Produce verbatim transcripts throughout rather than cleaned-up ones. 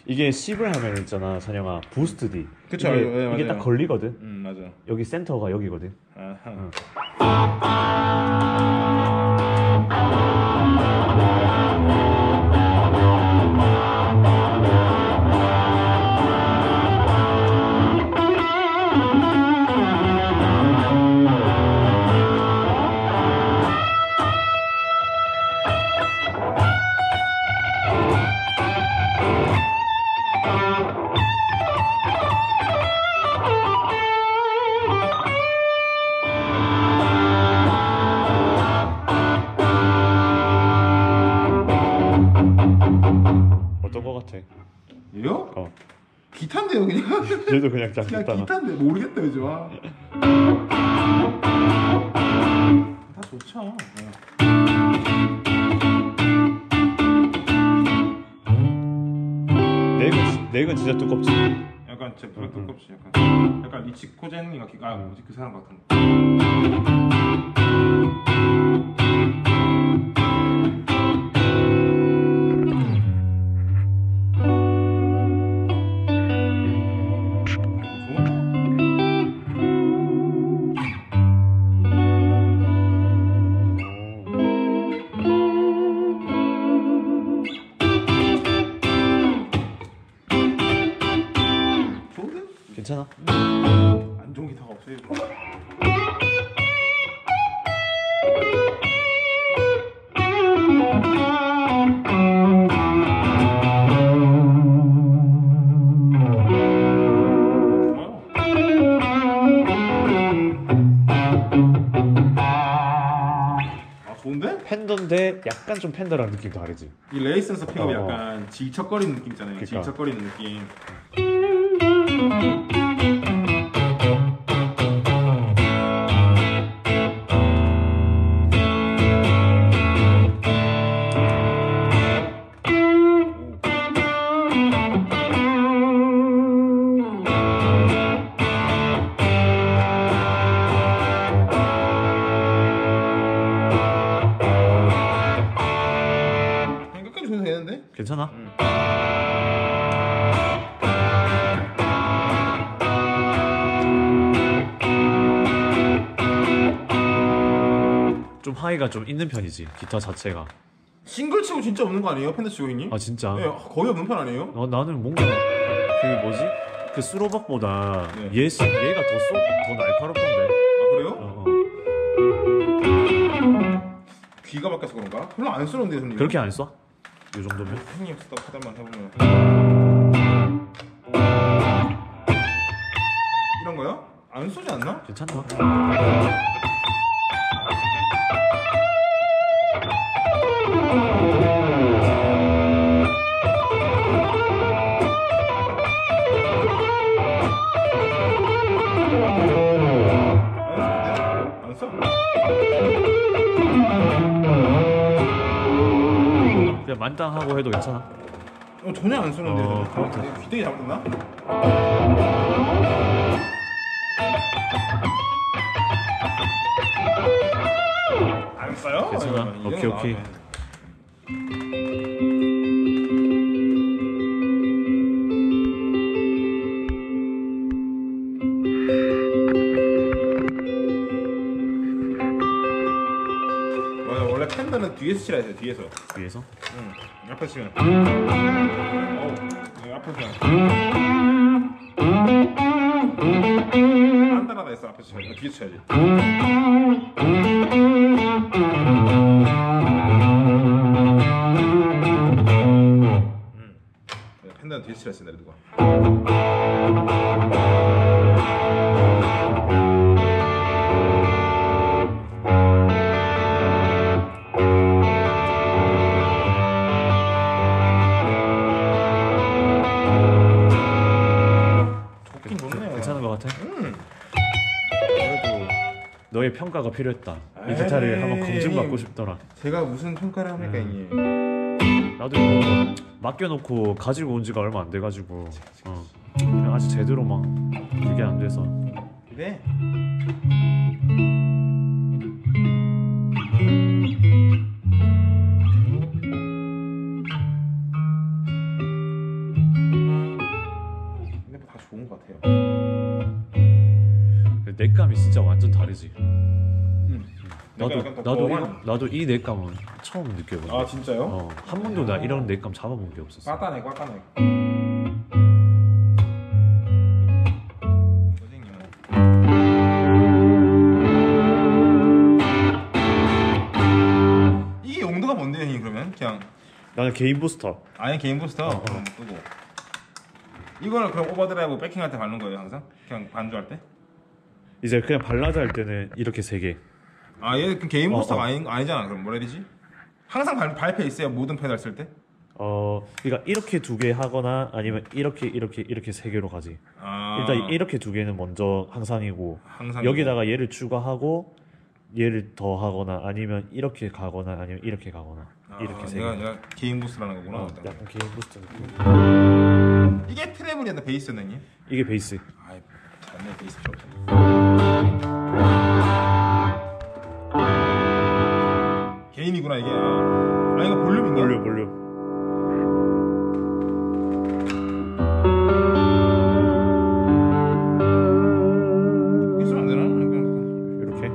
이게 십을 하면 있잖아 찬영아 부스트 D. 그쵸. 이게, 네, 이게 딱 걸리거든. 음 맞아. 여기 센터가 여기거든. 아하. 응. 어떤 거 같아? 이요? 어. 기타인데요 그냥. 얘도 그냥 짱 그냥 기타나. 기타인데 모르겠다 요즘. 아. 다 좋죠. 넥은 넥은 진짜 두껍지. 약간 제 브렉 응, 두껍지. 약간 약간 리치 코젠인가 아 뭐지 그 사람 같은 거. 괜찮아? 안 좋은 기타가 없어요. 아 좋은데? 팬더인데 약간 좀 팬더랑 느낌 다르지. 이 레이센서 픽업이 어. 약간 질척거리는 느낌 있잖아요. 그러니까. 질척거리는 느낌. 그냥 끝까지 줘도 되는데? 괜찮아? 응. 좀 하이가 좀 있는 편이지 기타 자체가. 싱글 치고 진짜 없는 거 아니에요? 팬더 치고 형님? 아 진짜? 네, 거의 없는 편 아니에요? 어, 나는 뭔가 그 뭐지? 그 수로박보다 네. 얘, 얘가 더 쏘, 더 날카롭던데. 아 그래요? 어, 어. 귀가 바뀌어서 그런가? 별로 안 쓰는데 형님. 그렇게 안 쏴? 요 정도면? 형님 쓰다 카단만 해보면 이런 거요? 안 쓰지 않나? 괜찮다. 안 써? 그냥 만땅하고 해도 괜찮아. 어, 전혀 안 쓰는데. 어, 어, 그렇다. 귀등이 잘못됐나? 안 써요? 괜찮아. 어, 이거 오케이, 오케이. 나오네. 맞아, 원래 팬더는 뒤에서 치라 했어요. 뒤에서. 위에서? 응. 앞에서 치면. 어우, 여기 앞에서. 단단하다 했어. 앞에서 쳐야지. 뒤에서 쳐야지. 음. 팬더는 뒤에서 치라 했어. 내가 누가. 좋긴 좋네요. 괜찮은 것 같아? 음. 그래도 너의 평가가 필요했다. 이 기타를 한번 검증받고 싶더라. 제가 무슨 평가를 합니까, 음. 형님? 나도 이거 맡겨놓고 가지고 온 지가 얼마 안 돼가지고 어. 그냥 아직 제대로 막 그게 안 돼서. 그래. 넷감이 진짜 완전 다르지. 음. 나도 약간 더 나도 뻥한- 이, 나도 이 넷감은 처음 느껴본. 아 진짜요? 어, 한 번도 나 이런 넷감 잡아본 게 없었어. 꽈따네 꽈따네. 선생님은 이게 용도가 뭔데요, 형님? 그러면 그냥 나는 개인 부스터. 아예 개인 부스터 어, 어. 그럼 끄고 이거는 그럼 오버드라이브 백킹할 때 바르는 거예요, 항상? 그냥 반주할 때? 이제 그냥 발라드 할 때는 이렇게 세 개. 아, 얘 그 개인 어, 부스터가 어. 아니, 아니잖아. 그럼 뭐라 해야 되지? 항상 발, 발패 있어요, 모든 페달 쓸 때? 어, 그러니까 이렇게 두 개 하거나 아니면 이렇게 이렇게 이렇게 세 개로 가지. 아, 일단 이렇게 두 개는 먼저 항상이고 항상 여기다가 얘를 추가하고 얘를 더 하거나 아니면 이렇게 가거나 아니면 이렇게 가거나 아, 이렇게 세 개. 내가, 내가 개인 부스라는 거구나. 어, 약간 개인 부스터 느낌. 이게 트래블이었나 베이스였나, 형님? 이게 베이스. 아이, 잘네 베이스 필요 없잖아. 개인이구나 이게. 아, 아 이거 볼륨인가? 볼륨 볼륨. 이렇게 쓰면 안 되나? 약간- 이렇게.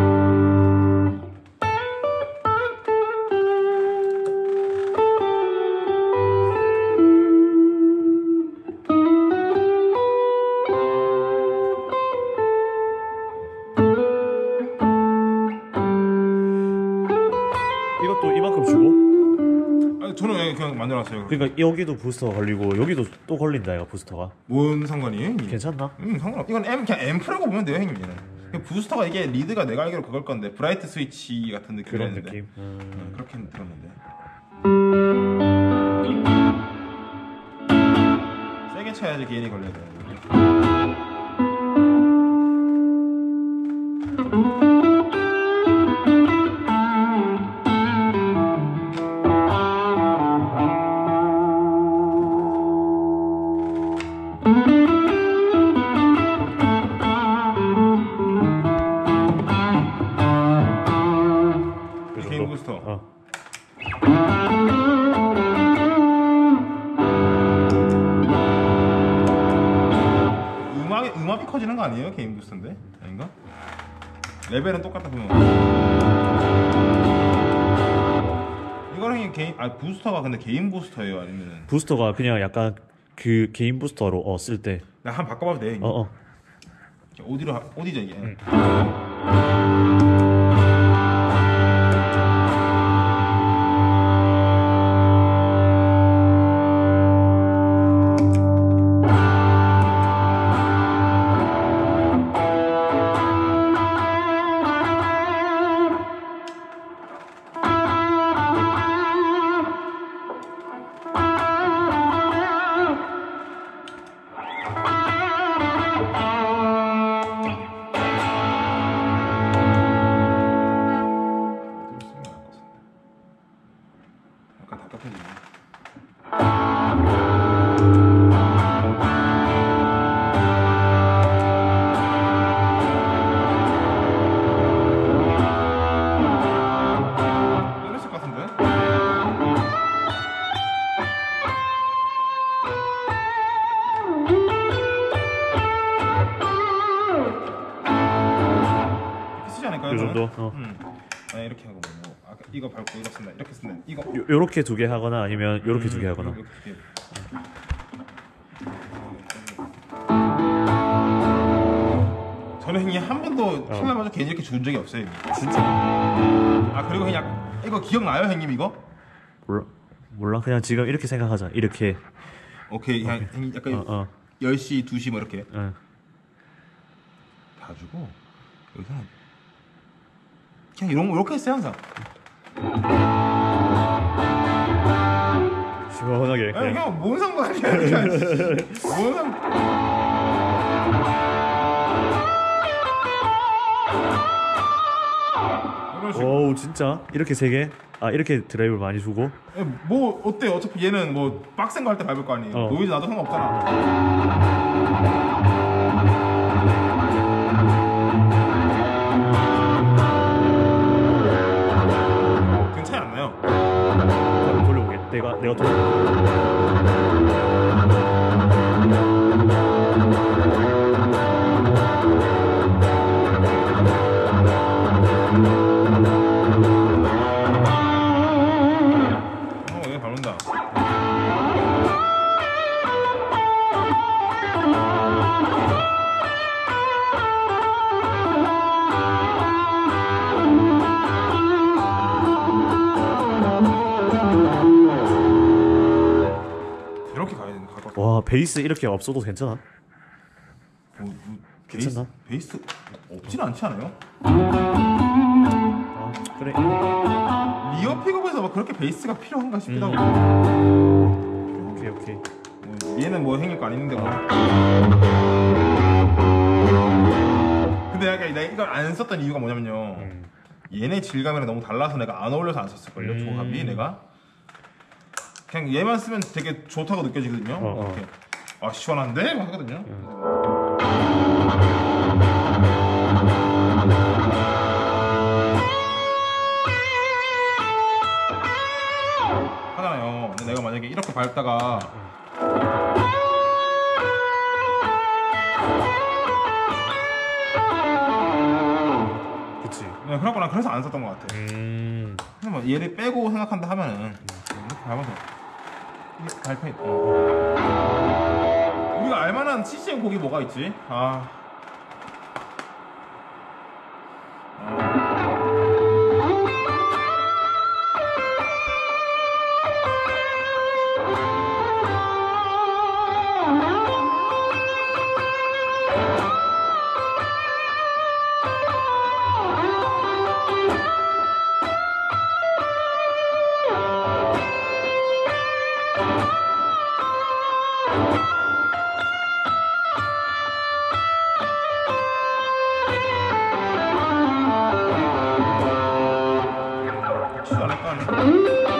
이것도 이만큼 주고. 아니, 저는 예, 그냥 만들어놨어요. 그러니까 여기도 부스터가 걸리고 여기도 또 걸린다 얘가 부스터가. 뭔 상관이에요, 형님? 괜찮나? 음, 상관없. 이건 M 그냥 앰프라고 보면 돼요, 형님. 얘는. 그냥 부스터가 이게 리드가 내가 알기로 그걸 건데 브라이트 스위치 같은 그런 느낌이었는데. 느낌. 음. 음, 그렇게 들었는데. 세게 쳐야지 게인이 걸려야 돼. 그 정도? 개인 부스터. 어. 음악이 음압이 커지는 거 아니에요? 개인 부스터인데 아닌가? 레벨은 똑같다 보면. 이거는 그냥 개인 아 부스터가 근데 개인 부스터예요 아니면은 부스터가 그냥 약간 그 개인 부스터로 어, 쓸 때. 나 한 번 바꿔봐도 돼. 어 어. 어디로 하- 어디죠 이게? 응. 약간 답답해지네. 이랬을 것 같은데? 이렇게 쓰지 않을까요? 요 정도. 그러면? 어. 음. 아 이렇게 하고 뭐 아까 이거 밟고 이거 쓴다 이렇게 쓴다 이거 요, 요렇게 두 개 하거나 아니면 요렇게 두 개 하거나. 이렇게 두 개. 저는 형님 한 번도 킬라마저 괜히 이렇게 준 적이 없어요 형님. 진짜? 아 그리고 그냥 이거 기억나요 형님 이거? 몰라. 몰라. 그냥 지금 이렇게 생각하자. 이렇게. 오케이 그냥 형님 약간 어 어. 열 시, 두 시 뭐 이렇게 어. 봐주고 여기서는 그냥 이런 거 이렇게 했어요 항상. 시원하게. 아니 그냥. 그냥 뭔 상관이야 그냥 뭔 상... 이런 식으로. 오우 진짜? 이렇게 세 개? 아 이렇게 드라이브를 많이 주고? 에, 뭐 어때 어차피 얘는 뭐 빡센 거 할 때 밟을 거 아니에요. 어. 노이즈 나도 상관없잖아. 그건 차이 안 나요. 한번 돌려보게. 내가 내가 돌려. 이렇게 가야 되는 갈것 같아. 와 베이스 이렇게 없어도 괜찮아? 뭐, 뭐, 괜찮나? 베이스, 베이스 없진 않지 않아요? 아 그래. 리어 픽업에서 막 그렇게 베이스가 필요한가 싶기도 하고. 오케이 오케이. 뭐, 얘는 뭐 행일 거 아닌데 뭐. 근데 약간 내가 이걸 안 썼던 이유가 뭐냐면요. 음. 얘네 질감이랑 너무 달라서 내가 안 어울려서 안 썼을걸요. 음. 조합이 내가 그냥 얘만 쓰면 되게 좋다고 느껴지거든요. 어, 어. 이렇게. 아 시원한데? 막 하거든요. 하잖아요. 근데 내가 만약에 이렇게 밟다가 그치. 네, 그렇구나. 그래서 안 썼던 것 같아. 음. 근데 뭐 얘를 빼고 생각한다 하면은 이렇게 밟아서 이게 밟혀 있다. 우리가 알만한 씨씨엠 곡이 뭐가 있지? 아. 치지 않을까?